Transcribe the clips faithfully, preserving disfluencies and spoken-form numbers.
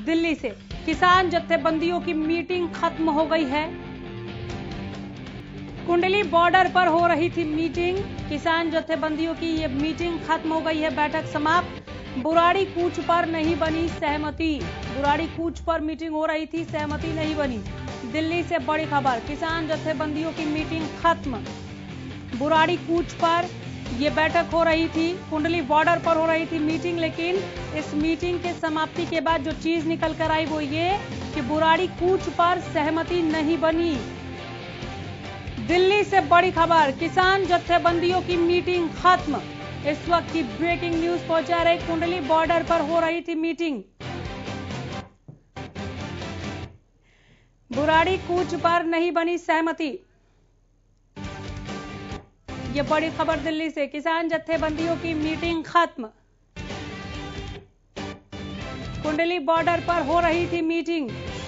दिल्ली से किसान जत्थेबंदियों की मीटिंग खत्म हो गई है। कुंडली बॉर्डर पर हो रही थी मीटिंग, किसान जत्थेबंदियों की ये मीटिंग खत्म हो गई है, बैठक समाप्त। बुराड़ी कूच पर नहीं बनी सहमति, बुराड़ी कूच पर मीटिंग हो रही थी, सहमति नहीं बनी। दिल्ली से बड़ी खबर, किसान जत्थेबंदियों की मीटिंग खत्म। बुराड़ी कूच पर ये बैठक हो रही थी, कुंडली बॉर्डर पर हो रही थी मीटिंग, लेकिन इस मीटिंग के समाप्ति के बाद जो चीज निकल कर आई वो ये कि बुराड़ी कूच पर सहमति नहीं बनी। दिल्ली से बड़ी खबर, किसान जत्थेबंदियों की मीटिंग खत्म। इस वक्त की ब्रेकिंग न्यूज पहुंचा रहे, कुंडली बॉर्डर पर हो रही थी मीटिंग, बुराड़ी कूच पर नहीं बनी सहमति। ये बड़ी खबर दिल्ली से, किसान जत्थेबंदियों की मीटिंग खत्म। कुंडली बॉर्डर पर हो रही थी मीटिंग,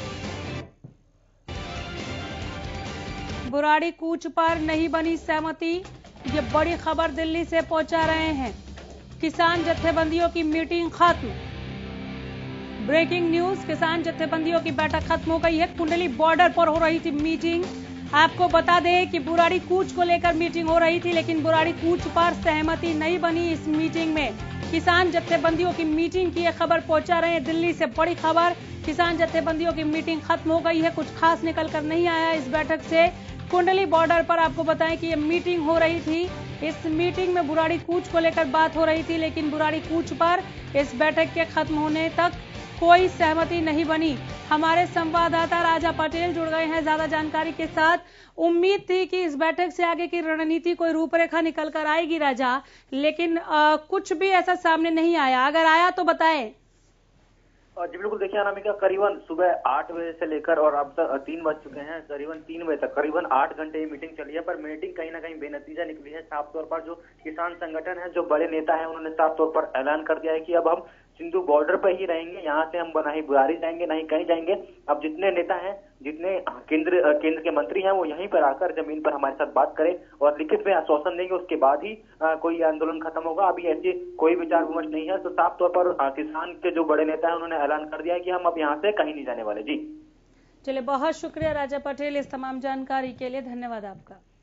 बुराड़ी कूच पर नहीं बनी सहमति। ये बड़ी खबर दिल्ली से पहुंचा रहे हैं, किसान जत्थेबंदियों की मीटिंग खत्म। ब्रेकिंग न्यूज, किसान जत्थेबंदियों की बैठक खत्म हो गई है, कुंडली बॉर्डर पर हो रही थी मीटिंग। आपको बता दें कि बुराड़ी कूच को लेकर मीटिंग हो रही थी, लेकिन बुराड़ी कूच पर सहमति नहीं बनी। इस मीटिंग में किसान जत्थेबंदियों की मीटिंग की यह खबर पहुंचा रहे हैं दिल्ली से बड़ी खबर, किसान जत्थेबंदियों की मीटिंग खत्म हो गई है, कुछ खास निकल कर नहीं आया इस बैठक से। कुंडली बॉर्डर पर आपको बताएं कि यह मीटिंग हो रही थी, इस मीटिंग में बुराड़ी कूच को लेकर बात हो रही थी, लेकिन बुराड़ी कूच पर इस बैठक के खत्म होने तक कोई सहमति नहीं बनी। हमारे संवाददाता राजा पटेल जुड़ गए हैं ज्यादा जानकारी के साथ। उम्मीद थी कि इस बैठक से आगे की रणनीति कोई रूपरेखा निकल कर आएगी राजा, लेकिन आ, कुछ भी ऐसा सामने नहीं आया, अगर आया तो बताएं। जी बिल्कुल, देखिए अनामिका, करीबन सुबह आठ बजे से लेकर और अब तक तीन बज चुके हैं, करीबन तीन बजे तक करीबन आठ घंटे ये मीटिंग चली है, पर मीटिंग कहीं ना कहीं बेनतीजा निकली है। साफ तौर पर जो किसान संगठन है, जो बड़े नेता है, उन्होंने साफ तौर पर ऐलान कर दिया है कि अब हम सिंधु बॉर्डर पर ही रहेंगे, यहाँ से हम ना ही बुराड़ी जाएंगे ना ही कहीं जाएंगे। अब जितने नेता हैं, जितने केंद्र केंद्र के मंत्री हैं, वो यहीं पर आकर जमीन पर हमारे साथ बात करें और लिखित में आश्वासन देंगे, उसके बाद ही आ, कोई आंदोलन खत्म होगा। अभी ऐसी कोई विचार विमर्श नहीं है। तो साफ तौर पर आ, किसान के जो बड़े नेता हैं, उन्होंने ऐलान कर दिया है कि हम अब यहाँ से कहीं नहीं जाने वाले। जी चलिए, बहुत शुक्रिया राजा पटेल इस तमाम जानकारी के लिए, धन्यवाद आपका।